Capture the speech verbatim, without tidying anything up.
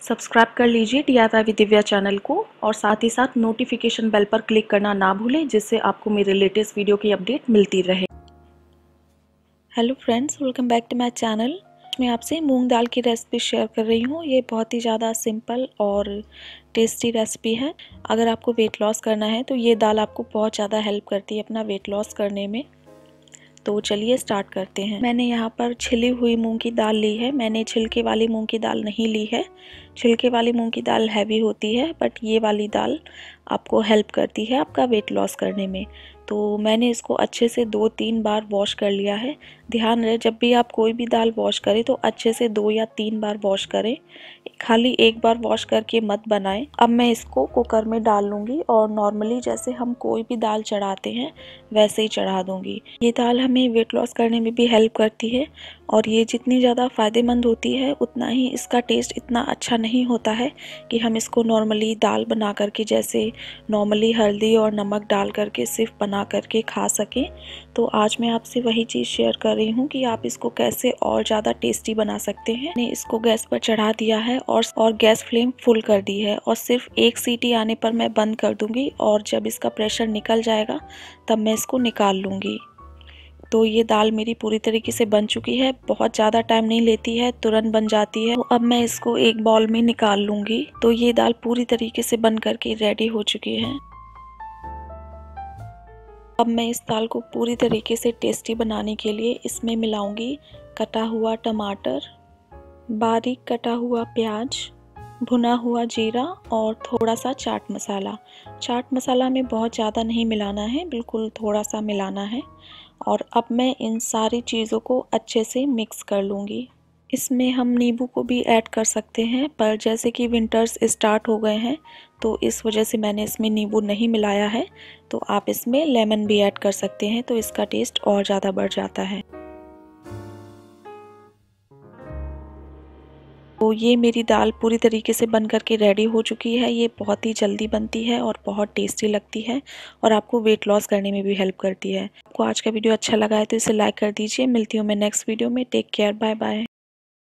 Subscribe कर लीजिए D I Y with Divya channel को और साथ ही साथ नोटिफिकेशन बेल पर क्लिक करना ना भूलें, जिससे आपको मेरे लेटेस्ट वीडियो की अपडेट मिलती रहे। Hello friends, welcome back to my channel. मैं आपसे मूंग दाल की रेसिपी शेयर कर रही हूँ। ये बहुत ही ज़्यादा सिंपल और टेस्टी रेसिपी है। अगर आपको वेट लॉस करना है तो ये दाल आपको बहुत ज़्यादा हेल्प करती है अपना वेट लॉस करने में। तो चलिए स्टार्ट करते हैं। मैंने यहाँ पर छिली हुई मूंग की दाल ली है। मैंने छिलके वाली मूंग की दाल नहीं ली है। छिलके वाली मूंग की दाल हैवी होती है, बट ये वाली दाल आपको हेल्प करती है आपका वेट लॉस करने में। तो मैंने इसको अच्छे से दो तीन बार वॉश कर लिया है। ध्यान रहे, जब भी आप कोई भी दाल वॉश करें तो अच्छे से दो या तीन बार वॉश करें, खाली एक बार वॉश करके मत बनाएं। अब मैं इसको कुकर में डाल लूँगी और नॉर्मली जैसे हम कोई भी दाल चढ़ाते हैं वैसे ही चढ़ा दूँगी। ये दाल हमें वेट लॉस करने में भी हेल्प करती है और ये जितनी ज़्यादा फ़ायदेमंद होती है उतना ही इसका टेस्ट इतना अच्छा नहीं होता है कि हम इसको नॉर्मली दाल बना करके, जैसे नॉर्मली हल्दी और नमक डाल करके सिर्फ बना करके खा सकें। तो आज मैं आपसे वही चीज़ शेयर कर रही हूँ कि आप इसको कैसे और ज़्यादा टेस्टी बना सकते हैं। मैंने इसको गैस पर चढ़ा दिया है और और गैस फ्लेम फुल कर दी है और सिर्फ एक सीटी आने पर मैं बंद कर दूंगी और जब इसका प्रेशर निकल जाएगा तब मैं इसको निकाल लूँगी। तो ये दाल मेरी पूरी तरीके से बन चुकी है। बहुत ज़्यादा टाइम नहीं लेती है, तुरंत बन जाती है। तो अब मैं इसको एक बाउल में निकाल लूँगी। तो ये दाल पूरी तरीके से बन करके रेडी हो चुकी है। अब मैं इस दाल को पूरी तरीके से टेस्टी बनाने के लिए इसमें मिलाऊंगी कटा हुआ टमाटर, बारीक कटा हुआ प्याज, भुना हुआ जीरा और थोड़ा सा चाट मसाला। चाट मसाला में बहुत ज़्यादा नहीं मिलाना है, बिल्कुल थोड़ा सा मिलाना है। और अब मैं इन सारी चीज़ों को अच्छे से मिक्स कर लूँगी। इसमें हम नींबू को भी ऐड कर सकते हैं, पर जैसे कि विंटर्स स्टार्ट हो गए हैं तो इस वजह से मैंने इसमें नींबू नहीं मिलाया है। तो आप इसमें लेमन भी ऐड कर सकते हैं, तो इसका टेस्ट और ज़्यादा बढ़ जाता है। तो ये मेरी दाल पूरी तरीके से बन करके रेडी हो चुकी है। ये बहुत ही जल्दी बनती है और बहुत टेस्टी लगती है और आपको वेट लॉस करने में भी हेल्प करती है। आपको आज का वीडियो अच्छा लगा है तो इसे लाइक कर दीजिए। मिलती हूँ मैं नेक्स्ट वीडियो में। Take care, bye bye.